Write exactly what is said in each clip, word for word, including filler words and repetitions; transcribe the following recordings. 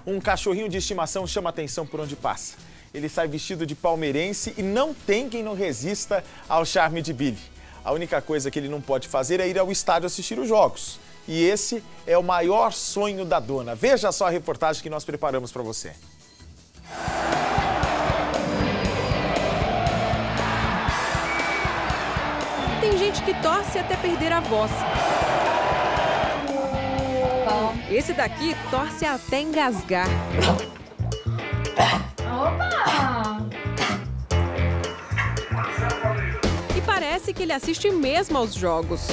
Um cachorrinho de estimação chama atenção por onde passa. Ele sai vestido de palmeirense e não tem quem não resista ao charme de Billy. A única coisa que ele não pode fazer é ir ao estádio assistir os jogos. E esse é o maior sonho da dona. Veja só a reportagem que nós preparamos para você. Tem gente que torce até perder a voz. Esse daqui torce até engasgar. Opa! E parece que ele assiste mesmo aos jogos.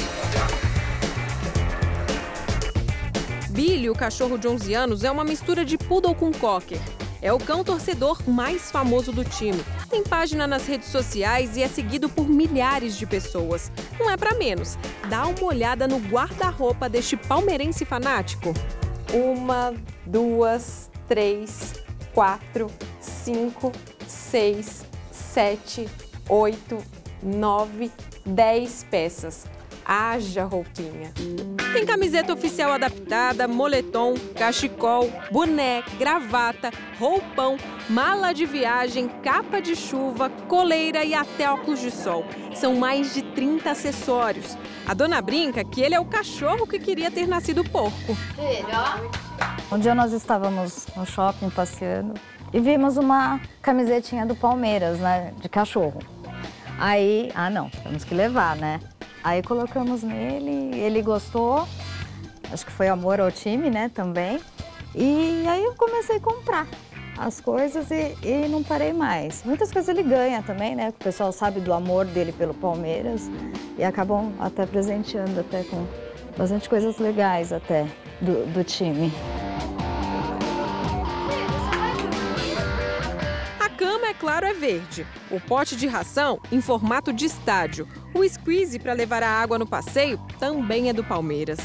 Billy, o cachorro de onze anos, é uma mistura de poodle com cocker. É o cão torcedor mais famoso do time. Tem página nas redes sociais e é seguido por milhares de pessoas. Não é pra menos. Dá uma olhada no guarda-roupa deste palmeirense fanático. Uma, duas, três, quatro, cinco, seis, sete, oito, nove, dez peças. Haja roupinha. Tem camiseta oficial adaptada, moletom, cachecol, boné, gravata, roupão, mala de viagem, capa de chuva, coleira e até óculos de sol. São mais de trinta acessórios. A dona brinca que ele é o cachorro que queria ter nascido porco. Um dia nós estávamos no shopping passeando e vimos uma camisetinha do Palmeiras, né, de cachorro. Aí, ah não, temos que levar, né? Aí colocamos nele, ele gostou, acho que foi amor ao time, né, também. E aí eu comecei a comprar as coisas e, e não parei mais. Muitas coisas ele ganha também, né, o pessoal sabe do amor dele pelo Palmeiras e acabam até presenteando até com bastante coisas legais até do, do time. A cama, é claro, é verde. O pote de ração em formato de estádio. O squeeze para levar a água no passeio também é do Palmeiras.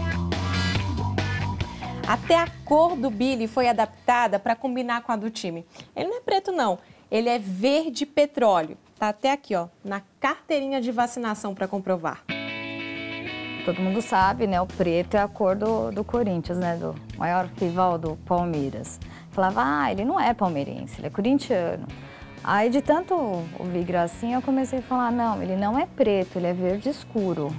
Até a cor do Billy foi adaptada para combinar com a do time. Ele não é preto, não. Ele é verde petróleo. Tá até aqui, ó, na carteirinha de vacinação para comprovar. Todo mundo sabe, né, o preto é a cor do, do Corinthians, né, do maior rival do Palmeiras. Falava, ah, ele não é palmeirense, ele é corintiano. Aí, de tanto ouvir gracinha, eu comecei a falar, não, ele não é preto, ele é verde escuro.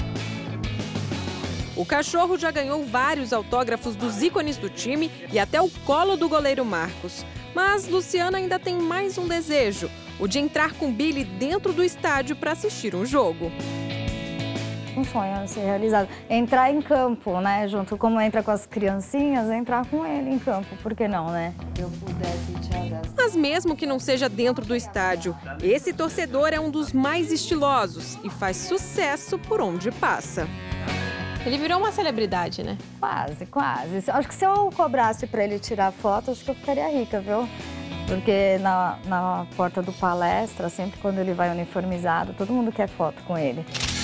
O cachorro já ganhou vários autógrafos dos ícones do time e até o colo do goleiro Marcos. Mas Luciana ainda tem mais um desejo, o de entrar com Billy dentro do estádio para assistir um jogo. Um sonho a ser realizado. Entrar em campo, né? Junto, como entra com as criancinhas, entrar com ele em campo. Por que não, né? Eu pudesse te abraçar. Mas mesmo que não seja dentro do estádio, esse torcedor é um dos mais estilosos e faz sucesso por onde passa. Ele virou uma celebridade, né? Quase, quase. Acho que se eu cobrasse para ele tirar foto, acho que eu ficaria rica, viu? Porque na, na porta do palestra, sempre quando ele vai uniformizado, todo mundo quer foto com ele.